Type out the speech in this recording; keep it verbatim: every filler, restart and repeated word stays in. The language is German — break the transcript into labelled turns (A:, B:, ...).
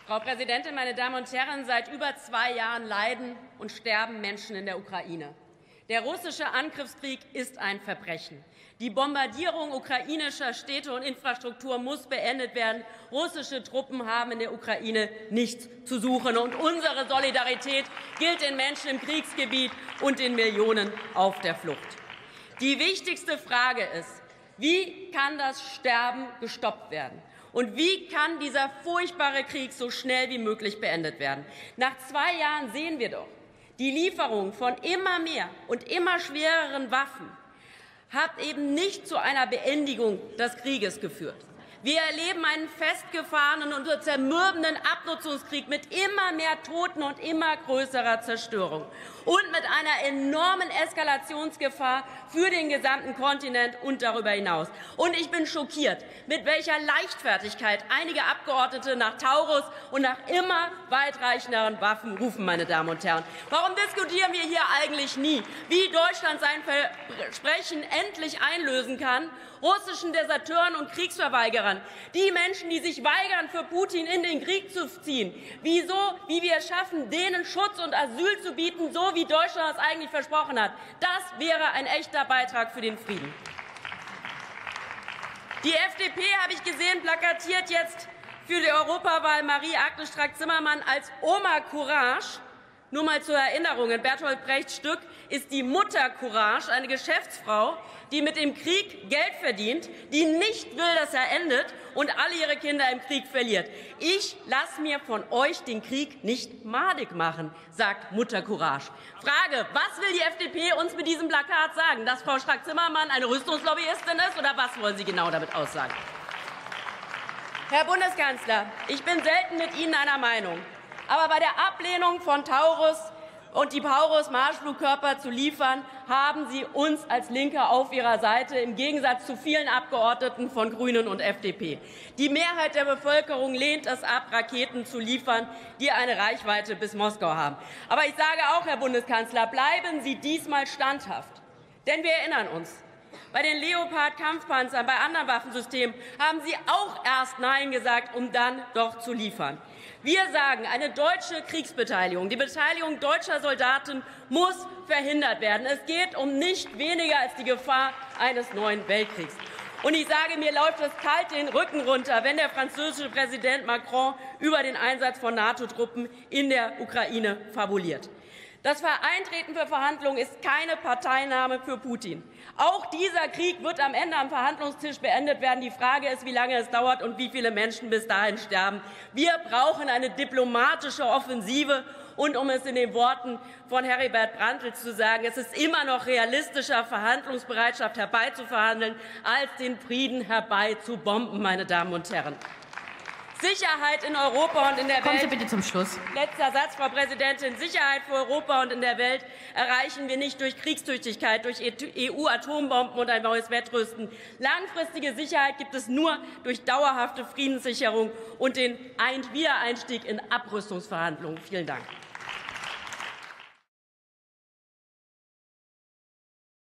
A: Frau Präsidentin, meine Damen und Herren! Seit über zwei Jahren leiden und sterben Menschen in der Ukraine. Der russische Angriffskrieg ist ein Verbrechen. Die Bombardierung ukrainischer Städte und Infrastruktur muss beendet werden. Russische Truppen haben in der Ukraine nichts zu suchen. Und unsere Solidarität gilt den Menschen im Kriegsgebiet und den Millionen auf der Flucht. Die wichtigste Frage ist, wie kann das Sterben gestoppt werden? Und wie kann dieser furchtbare Krieg so schnell wie möglich beendet werden? Nach zwei Jahren sehen wir doch, die Lieferung von immer mehr und immer schwereren Waffen hat eben nicht zu einer Beendigung des Krieges geführt. Wir erleben einen festgefahrenen und zermürbenden Abnutzungskrieg mit immer mehr Toten und immer größerer Zerstörung und mit einer enormen Eskalationsgefahr für den gesamten Kontinent und darüber hinaus. Und ich bin schockiert, mit welcher Leichtfertigkeit einige Abgeordnete nach Taurus und nach immer weitreichenderen Waffen rufen, meine Damen und Herren. Warum diskutieren wir hier eigentlich nie, wie Deutschland sein Versprechen endlich einlösen kann, russischen Deserteuren und Kriegsverweigerern, die Menschen, die sich weigern, für Putin in den Krieg zu ziehen, wieso, wie wir es schaffen, denen Schutz und Asyl zu bieten, so wie Deutschland es eigentlich versprochen hat. Das wäre ein echter Beitrag für den Frieden. Die F D P, habe ich gesehen, plakatiert jetzt für die Europawahl Marie-Agnes Strack-Zimmermann als Oma Courage. Nur mal zur Erinnerung, in Bertolt Brechts Stück ist die Mutter Courage eine Geschäftsfrau, die mit dem Krieg Geld verdient, die nicht will, dass er endet und alle ihre Kinder im Krieg verliert. Ich lasse mir von euch den Krieg nicht madig machen, sagt Mutter Courage. Frage, was will die F D P uns mit diesem Plakat sagen? Dass Frau Strack-Zimmermann eine Rüstungslobbyistin ist, oder was wollen Sie genau damit aussagen? Herr Bundeskanzler, ich bin selten mit Ihnen einer Meinung. Aber bei der Ablehnung von Taurus und die Taurus-Marschflugkörper zu liefern, haben Sie uns als Linke auf Ihrer Seite, im Gegensatz zu vielen Abgeordneten von Grünen und F D P. Die Mehrheit der Bevölkerung lehnt es ab, Raketen zu liefern, die eine Reichweite bis Moskau haben. Aber ich sage auch, Herr Bundeskanzler, bleiben Sie diesmal standhaft. Denn wir erinnern uns, bei den Leopard-Kampfpanzern, bei anderen Waffensystemen haben Sie auch erst Nein gesagt, um dann doch zu liefern. Wir sagen, eine deutsche Kriegsbeteiligung, die Beteiligung deutscher Soldaten muss verhindert werden. Es geht um nicht weniger als die Gefahr eines neuen Weltkriegs. Und ich sage, mir läuft es kalt den Rücken runter, wenn der französische Präsident Macron über den Einsatz von NATO-Truppen in der Ukraine fabuliert. Das Eintreten für Verhandlungen ist keine Parteinahme für Putin. Auch dieser Krieg wird am Ende am Verhandlungstisch beendet werden. Die Frage ist, wie lange es dauert und wie viele Menschen bis dahin sterben. Wir brauchen eine diplomatische Offensive. Und um es in den Worten von Heribert Brandtl zu sagen, es ist immer noch realistischer, Verhandlungsbereitschaft herbeizuverhandeln, als den Frieden herbeizubomben, meine Damen und Herren. Sicherheit in Europa und in der Welt.
B: Kommen Sie bitte zum Schluss.
A: Letzter Satz, Frau Präsidentin. Sicherheit für Europa und in der Welt erreichen wir nicht durch Kriegstüchtigkeit, durch E U-Atombomben und ein neues Wettrüsten. Langfristige Sicherheit gibt es nur durch dauerhafte Friedenssicherung und den Wiedereinstieg in Abrüstungsverhandlungen. Vielen Dank.